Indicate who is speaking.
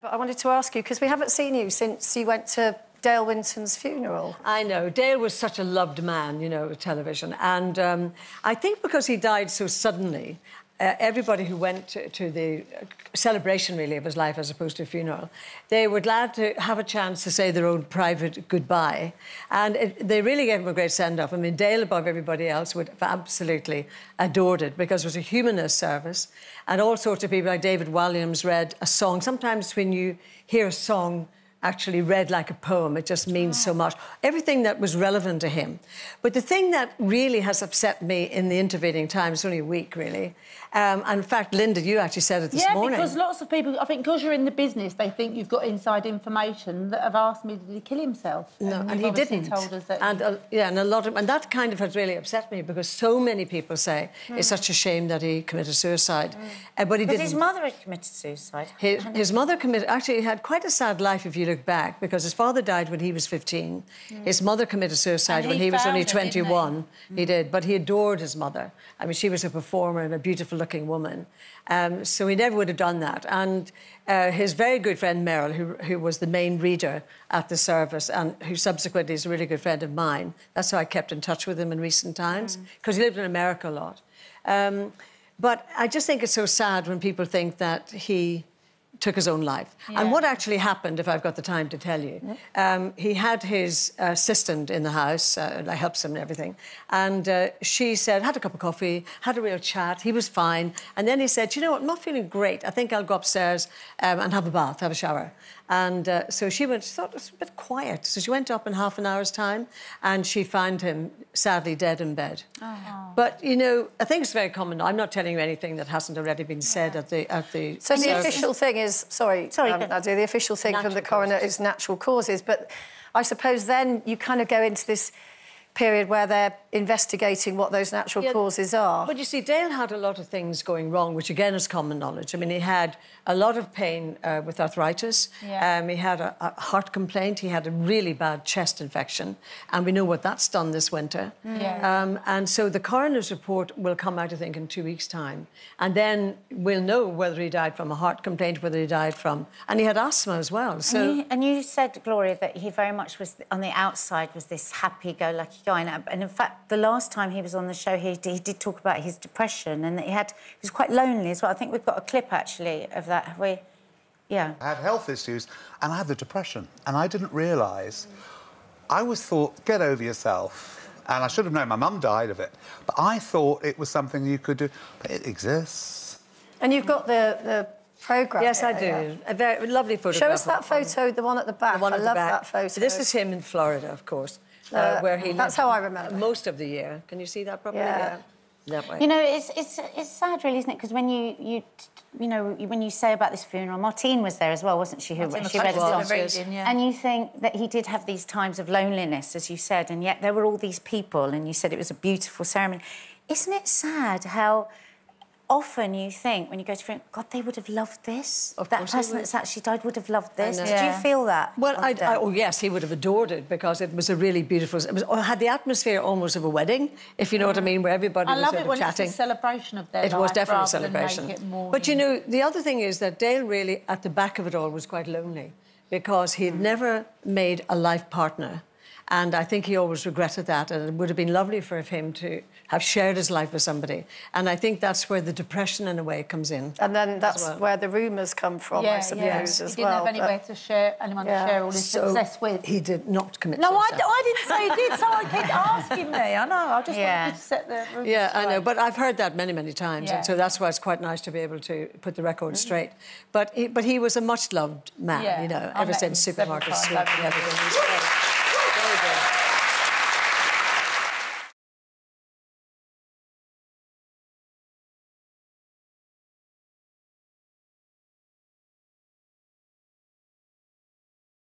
Speaker 1: But I wanted to ask you, because we haven't seen you since you went to Dale Winton's funeral.
Speaker 2: I know. Dale was such a loved man, you know, with television. And I think because he died so suddenly, everybody who went to the celebration, really, of his life as opposed to a funeral, they were glad to have a chance to say their own private goodbye. And they really gave him a great send-off. I mean, Dale, above everybody else, would have absolutely adored it because it was a humanist service. And all sorts of people, like David Walliams, read a song. Sometimes when you hear a song actually read like a poem, it just means so much. Everything that was relevant to him. But the thing that really has upset me in the intervening time, it's only a week, really, and in fact, Linda, you actually said it this morning.
Speaker 3: Yeah, because lots of people, I think because you're in the business, they think you've got inside information that have asked me, did he kill himself?
Speaker 2: No, and he didn't.
Speaker 3: Told us that
Speaker 2: and that kind of has really upset me because so many people say it's such a shame that he committed suicide. But he didn't.
Speaker 4: His mother had committed suicide.
Speaker 2: His mother committed... Actually, he had quite a sad life, if you look back, because his father died when he was 15. His mother committed suicide when he was only 21. He did, but he adored his mother. I mean, she was a performer and a beautiful-looking woman. So he never would have done that. And his very good friend, Merrill, who was the main reader at the service and who subsequently is a really good friend of mine, that's how I kept in touch with him in recent times, because he lived in America a lot. But I just think it's so sad when people think that he took his own life. Yeah. And what actually happened, if I've got the time to tell you, he had his assistant in the house, helps him and everything, and she said, had a cup of coffee, had a real chat, he was fine, and then he said, you know what, I'm not feeling great, I think I'll go upstairs and have a bath, have a shower. And so she thought it was a bit quiet, so she went up in half an hour's time and she found him sadly dead in bed. Oh. But, you know, I think it's very common. I'm not telling you anything that hasn't already been said at the
Speaker 1: So the official thing is, the official thing from the coroner is natural causes, but I suppose then you kind of go into this period where they're investigating what those natural causes are.
Speaker 2: But you see, Dale had a lot of things going wrong, which again is common knowledge. I mean, he had a lot of pain with arthritis. Yeah. He had a heart complaint. He had a really bad chest infection. And we know what that's done this winter. Yeah. And so the coroner's report will come out, I think, in 2 weeks' time. And then we'll know whether he died from a heart complaint, whether he died from... And he had asthma as well, so...
Speaker 4: And you said, Gloria, that he very much was, on the outside, was this happy-go-lucky guy. And in fact, the last time he was on the show, he did talk about his depression and that he was quite lonely as well. I think we've got a clip, actually, of that, have we? Yeah.
Speaker 5: I had health issues and I had the depression and I didn't realise. I always thought, get over yourself. And I should have known my mum died of it. But I thought it was something you could do. But it exists.
Speaker 1: And you've got the programme.
Speaker 2: Yes, I do. A very lovely photograph.
Speaker 1: Show us that photo, the one at the back. I love that photo.
Speaker 2: So this is him in Florida, of course. Where he
Speaker 1: that's how I remember
Speaker 2: most of the year. Can you see that properly? Yeah. That way.
Speaker 4: You know, it's sad, really, isn't it? Because when you when you say about this funeral, Martine was there as well, wasn't she? She read a song. And you think that he did have these times of loneliness, as you said, and yet there were all these people, and you said it was a beautiful ceremony. Isn't it sad how often you think, when you go to funeral, God, they would have loved this? That person that's actually died would have loved this. Did you feel that?
Speaker 2: Well, oh, yes, he would have adored it because it was a really beautiful... It had the atmosphere almost of a wedding, if you know what I mean, where everybody was sort of chatting. I love it when it's a
Speaker 3: celebration of their life.
Speaker 2: It was definitely a celebration. But, you know, the other thing is that Dale really, at the back of it all, was quite lonely because he'd never made a life partner. And I think he always regretted that, and it would have been lovely for him to have shared his life with somebody. And I think that's where the depression, in a way, comes in.
Speaker 1: And then that's where the rumours come from, I suppose, as well.
Speaker 3: He didn't have anywhere to share, anyone to share all his success with.
Speaker 2: He did not commit suicide.
Speaker 4: No, I didn't say he did, someone kept asking me. I know, I just wanted to set the rumours
Speaker 2: straight. I know, but I've heard that many, many times, and so that's why it's quite nice to be able to put the record straight. But he was a much-loved man, you know, ever since Supermarket Sweep and everything.